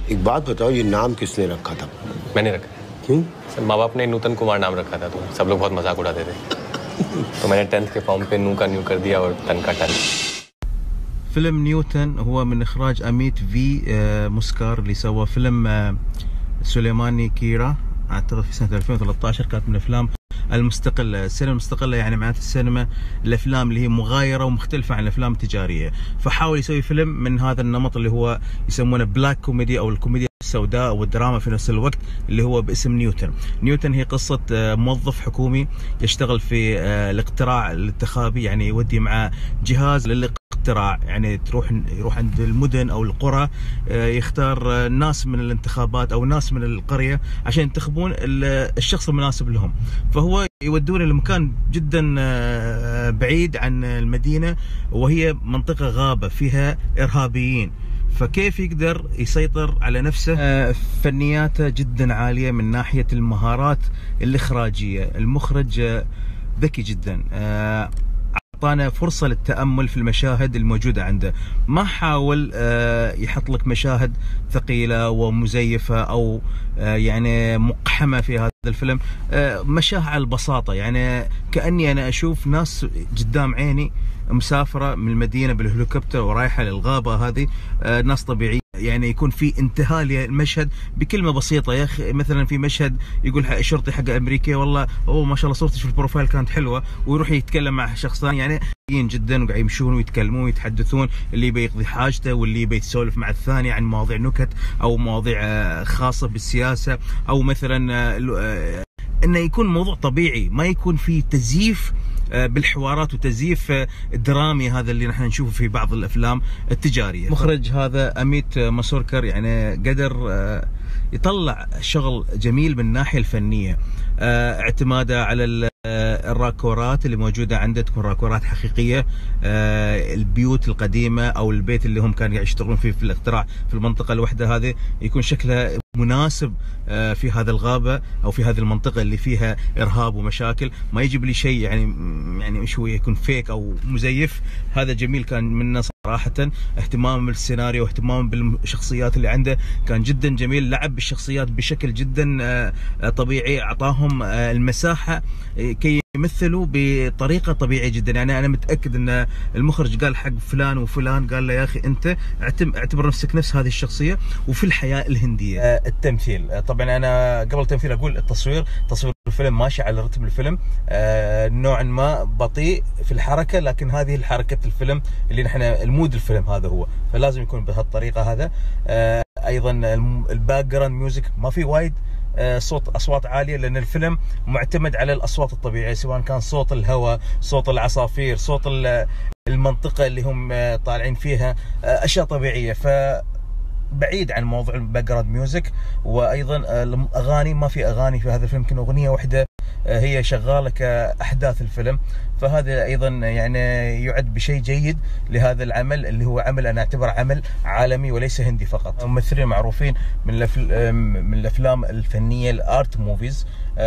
एक बात बताओ, ये नाम किसने रखा था? मैंने रखा। क्यों? सर माँ बाप ने नूतन कुमार नाम रखा था, तो सब लोग बहुत मजाक उड़ाते थे। तो मैंने 10th के फॉर्म पे नू का न्यू कर दिया और तन का टन। فيلم نيوتن هو من إخراج أميت في مسكار، اللي سوى فيلم سليماني كيرا أعتقد في سنة 2013. كانت من أفلام المستقلة. السينما المستقلة يعني معناته السينما الأفلام اللي هي مغايرة ومختلفة عن الأفلام التجارية. فحاول يسوي فيلم من هذا النمط اللي هو يسمونه بلاك كوميدي أو الكوميديا السوداء والدراما في نفس الوقت، اللي هو باسم نيوتن. نيوتن هي قصة موظف حكومي يشتغل في الاقتراع الانتخابي، يعني يودي مع جهاز للاقتراع، يعني يروح عند المدن أو القرى، يختار ناس من الانتخابات أو ناس من القرية عشان ينتخبون الشخص المناسب لهم. فهو يودون لمكان جدا بعيد عن المدينة، وهي منطقة غابة فيها إرهابيين. فكيف يقدر يسيطر على نفسه؟ فنياته جدا عالية من ناحية المهارات الإخراجية. المخرج ذكي جدا، أعطانا فرصة للتأمل في المشاهد الموجودة عنده. ما حاول يحط لك مشاهد ثقيلة ومزيفة أو يعني مقحمة في هذا الفيلم. مشاها على البساطة، يعني كأني أنا أشوف ناس قدام عيني مسافرة من المدينة بالهليكوبتر ورايحة للغابة هذه، ناس طبيعية. يعني يكون في انتهاء للمشهد بكلمة بسيطة. يا أخي مثلا في مشهد يقول الشرطي حق أمريكا والله ما شاء الله صورتك في البروفايل كانت حلوة، ويروح يتكلم مع شخص ثاني، يعني جدا وقاعد يمشون ويتكلمون ويتحدثون، اللي يبي يقضي حاجته واللي يبي يتسولف مع الثاني عن مواضيع نكت أو مواضيع خاصة بالسياسة، أو مثلا انه يكون موضوع طبيعي، ما يكون في تزييف بالحوارات وتزييف درامي، هذا اللي نحن نشوفه في بعض الافلام التجاريه. مخرج هذا اميت ماسوركر يعني قدر يطلع شغل جميل من الناحيه الفنيه. اعتماده على الراكورات اللي موجوده عنده تكون راكورات حقيقيه. البيوت القديمه او البيت اللي هم كانوا يشتغلون فيه في الاختراع في المنطقه الوحده هذه يكون شكلها مناسب في هذا الغابه او في هذه المنطقه اللي فيها ارهاب ومشاكل. ما يجيب لي شيء يعني شويه يكون فيك او مزيف. هذا جميل كان منه صراحه. اهتمام بالسيناريو واهتمام بالشخصيات اللي عنده كان جدا جميل. لعب بالشخصيات بشكل جدا طبيعي، اعطاهم المساحه كي يمثلوا بطريقه طبيعيه جدا. يعني انا متاكد ان المخرج قال حق فلان وفلان، قال له يا اخي انت اعتبر نفسك نفس هذه الشخصيه. وفي الحياه الهنديه التمثيل، طبعا انا قبل التمثيل اقول تصوير الفيلم ماشي على رتم الفيلم، نوعا ما بطيء في الحركه، لكن هذه حركه الفيلم اللي نحن المود الفيلم هذا هو، فلازم يكون بهالطريقه هذا. ايضا الباك جراوند ميوزك ما في وايد اصوات عاليه، لان الفيلم معتمد على الاصوات الطبيعيه، سواء كان صوت الهواء، صوت العصافير، صوت المنطقه اللي هم طالعين فيها، اشياء طبيعيه. بعيد عن موضوع الباك جراوند ميوزك. وايضا الاغاني ما في اغاني في هذا الفيلم، يمكن اغنيه واحده هي شغاله كاحداث الفيلم. فهذا ايضا يعني يعد بشيء جيد لهذا العمل، اللي هو عمل انا اعتبره عمل عالمي وليس هندي فقط. ممثلين معروفين من الافلام الفنيه الارت موفيز،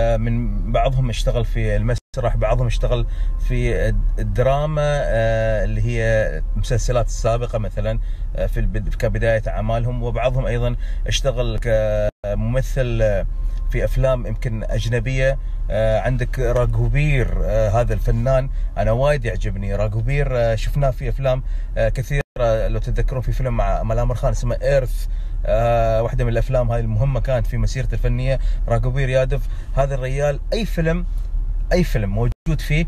من بعضهم اشتغل في المسرح، بعضهم اشتغل في الدراما اللي هي المسلسلات السابقه مثلا كبدايه اعمالهم، وبعضهم ايضا اشتغل كممثل في افلام يمكن اجنبيه. عندك راغوبير، هذا الفنان انا وايد يعجبني. راغوبير شفناه في افلام كثيره، لو تتذكرون في فيلم مع ملامر خان اسمه ايرث، واحده من الافلام هذه المهمه كانت في مسيرته الفنيه. راغوبير يادف هذا الرجال اي فيلم موجود فيه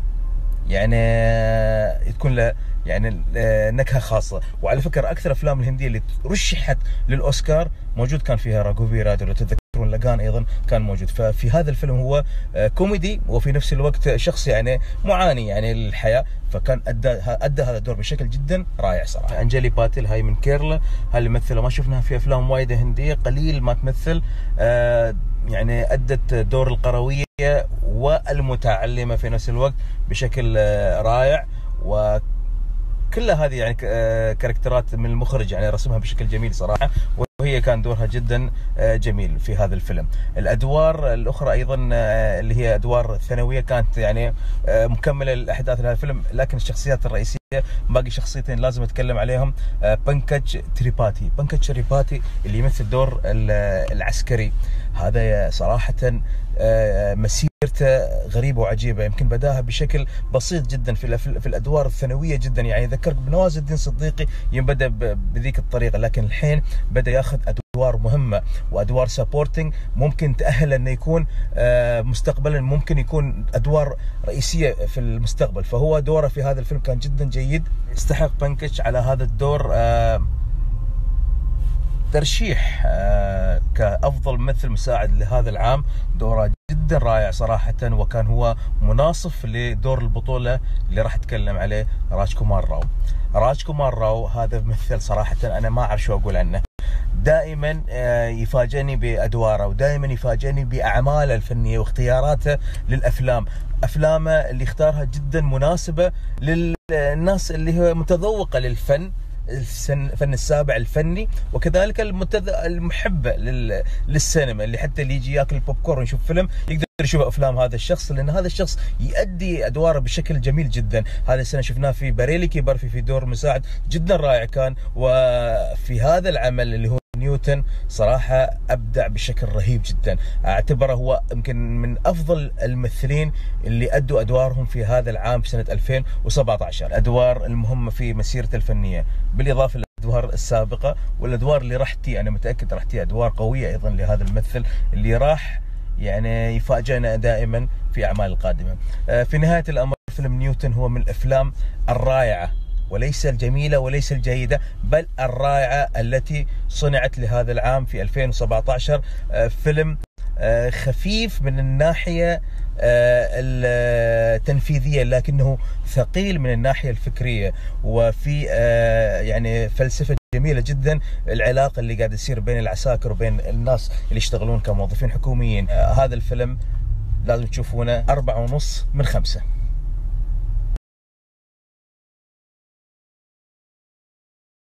يعني تكون له يعني نكهه خاصه. وعلى فكره اكثر افلام الهنديه اللي رشحت للاوسكار موجود كان فيها راغوبير، لو تتذكرون لقان ايضا كان موجود. ففي هذا الفيلم هو كوميدي وفي نفس الوقت شخص يعني معاني يعني للحياه، فكان ادى هذا الدور بشكل جدا رائع صراحه. انجلي باتل هاي من كيرلا، هاي اللي مثلها ما شفناها في افلام وايده هنديه، قليل ما تمثل. يعني ادت دور القرويه والمتعلمه في نفس الوقت بشكل رائع. وكل هذه يعني كاركترات من المخرج يعني رسمها بشكل جميل صراحه. وهي كان دورها جدا جميل في هذا الفيلم. الأدوار الأخرى أيضا اللي هي أدوار ثانوية كانت يعني مكملة للأحداث لهذا الفيلم، لكن الشخصيات الرئيسية باقي شخصيتين لازم أتكلم عليهم. بنكج تريباتي اللي يمثل دور العسكري، هذا صراحة مسيرته غريبة وعجيبة. يمكن بداها بشكل بسيط جدا في الأدوار الثانوية جدا، يعني ذكرك بنواز الدين صديقي بدأ بذيك الطريقة، لكن الحين بدأ ياخذ أدوار مهمة وأدوار سابورتنج ممكن تأهل أنه يكون مستقبلا ممكن يكون أدوار رئيسية في المستقبل. فهو دوره في هذا الفيلم كان جدا جيد، يستحق بنكج على هذا الدور ترشيح كأفضل ممثل مساعد لهذا العام. دوره جدا رائع صراحة، وكان هو مناصف لدور البطولة اللي راح أتكلم عليه راج كومار راو. هذا ممثل صراحة أنا ما أعرف شو أقول عنه، دائما يفاجئني بأدواره ودائما يفاجئني بأعماله الفنية واختياراته للأفلام. أفلامه اللي اختارها جدا مناسبة للناس اللي هي متذوقة للفن، الفن السابع الفني، وكذلك المحبة للسينما اللي حتى اللي يجي ياكل بوب كورن ويشوف فيلم يقدر يشوف افلام هذا الشخص، لان هذا الشخص يؤدي ادواره بشكل جميل جدا. هذه السنه شفناه في بريليكي برفي في دور مساعد جدا رائع كان، وفي هذا العمل اللي هو نيوتن صراحة أبدع بشكل رهيب جدا. أعتبره هو يمكن من أفضل الممثلين اللي أدوا أدوارهم في هذا العام في سنة 2017، الأدوار المهمة في مسيرته الفنية، بالإضافة للأدوار السابقة والأدوار اللي راح تي. أنا متأكد راح تي أدوار قوية أيضا لهذا الممثل اللي راح يعني يفاجئنا دائما في أعمال القادمة. في نهاية الأمر فيلم نيوتن هو من الأفلام الرائعة، وليس الجميلة وليس الجيدة، بل الرائعة التي صنعت لهذا العام في 2017. فيلم خفيف من الناحية التنفيذية، لكنه ثقيل من الناحية الفكرية، وفي يعني فلسفة جميلة جدا. العلاقة اللي قاعد يصير بين العساكر وبين الناس اللي يشتغلون كموظفين حكوميين. هذا الفيلم لازم تشوفونه 4.5 من 5.